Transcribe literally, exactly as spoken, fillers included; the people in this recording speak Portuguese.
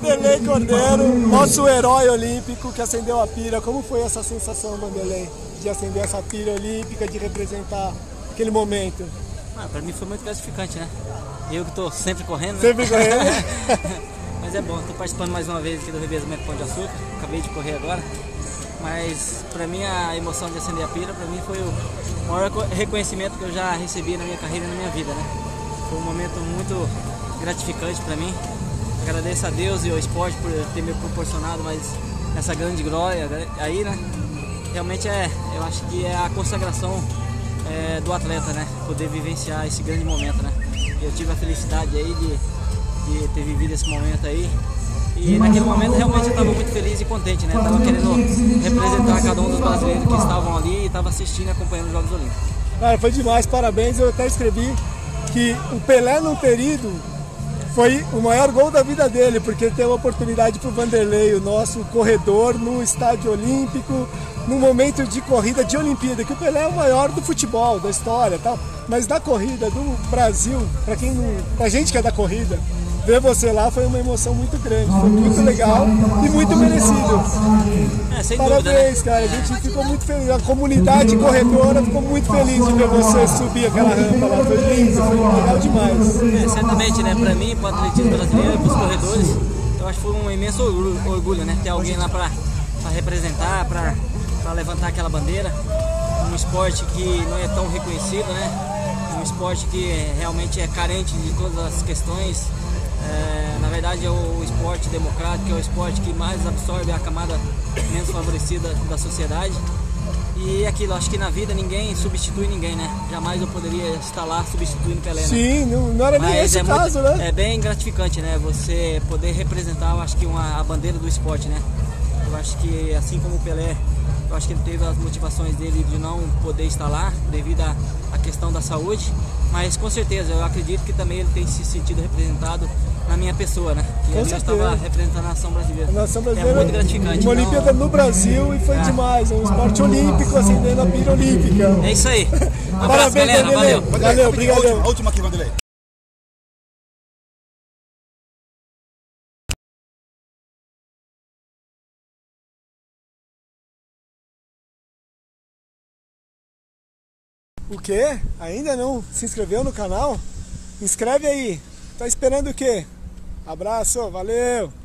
Vanderlei Cordeiro, nosso herói olímpico que acendeu a pira. Como foi essa sensação, Vanderlei, de acender essa pira olímpica, de representar aquele momento? Ah, pra mim foi muito gratificante, né? Eu que tô sempre correndo, né? Sempre correndo. Mas é bom, tô participando mais uma vez aqui do revezamento Pão de Açúcar. Acabei de correr agora. Mas pra mim a emoção de acender a pira, pra mim foi o maior reconhecimento que eu já recebi na minha carreira e na minha vida, né? Foi um momento muito gratificante pra mim. Agradeço a Deus e ao esporte por ter me proporcionado mais essa grande glória aí, né? Realmente é, eu acho que é a consagração é, do atleta, né? Poder vivenciar esse grande momento, né? Eu tive a felicidade aí de, de ter vivido esse momento aí. E naquele momento realmente eu estava muito feliz e contente, né? Estava querendo representar cada um dos brasileiros que estavam ali e estava assistindo e acompanhando os Jogos Olímpicos. Cara, foi demais, parabéns. Eu até escrevi que o Pelé não ter ido foi o maior gol da vida dele, porque ele teve a oportunidade para o Vanderlei, o nosso corredor, no estádio olímpico, num momento de corrida de Olimpíada, que o Pelé é o maior do futebol, da história, tal, mas da corrida do Brasil, para quem não, pra gente que é da corrida, ver você lá foi uma emoção muito grande, foi muito legal e muito merecido. É, sem Parabéns, dúvida, né? cara, a gente ficou muito feliz, a comunidade corredora ficou muito feliz de ver você subir aquela rampa lá, foi lindo, foi legal demais. É, certamente, né, para mim, para o atletismo brasileiro e para os corredores, eu acho que foi um imenso orgulho, orgulho né, ter alguém lá para representar, para levantar aquela bandeira, um esporte que não é tão reconhecido, né, um esporte que realmente é carente de todas as questões. É, na verdade é o esporte democrático, é o esporte que mais absorve a camada menos favorecida da sociedade. E aquilo, acho que na vida ninguém substitui ninguém, né? Jamais eu poderia estar lá substituindo Pelé, né? Sim, não, não era nem esse é caso, muito, né? É bem gratificante, né? Você poder representar, eu acho que uma, a bandeira do esporte, né? Eu acho que assim como o Pelé, eu acho que ele teve as motivações dele de não poder estar lá devido à, à questão da saúde, mas com certeza eu acredito que também ele tem se sentido representado na minha pessoa, né? Que eu estava representando a nação brasileira. A nação brasileira é muito gratificante. Uma Olimpíada no Brasil e foi é. demais, é um esporte olímpico acendendo a pira olímpica. É isso aí. Um abraço, Parabéns, galera. Vanderlei. Valeu. Valeu, obrigado. A última aqui, Vanderlei. O quê? Ainda não se inscreveu no canal? Inscreve aí. Tá esperando o quê? Abraço, valeu!